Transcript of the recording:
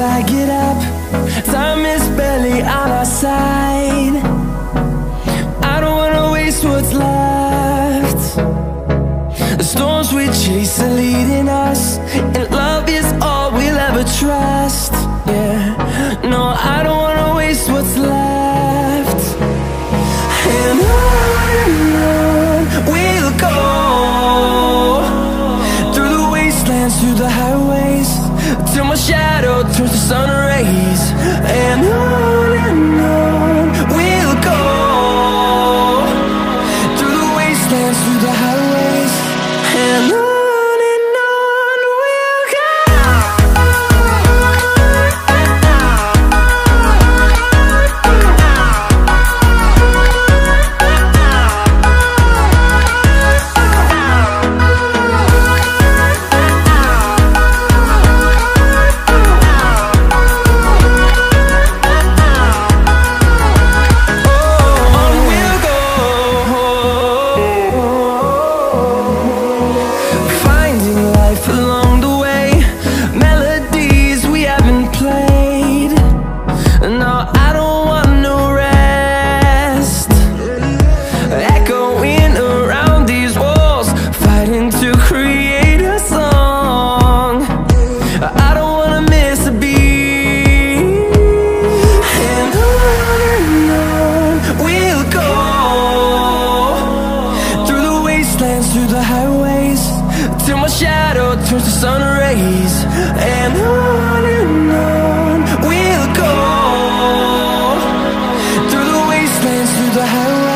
I get up, time is barely on our side. I don't wanna waste what's left. The storms we chase are leading us, and love is all we'll ever trust. Yeah, no, I don't wanna waste what's left. And on we'll go, through the wastelands, through the highways, till my shadow turns to sun rays. And on we'll go, through the wastelands, through the highways, and on. Through the highways, till my shadow turns to sun rays. And on we'll go, through the wastelands, through the highways.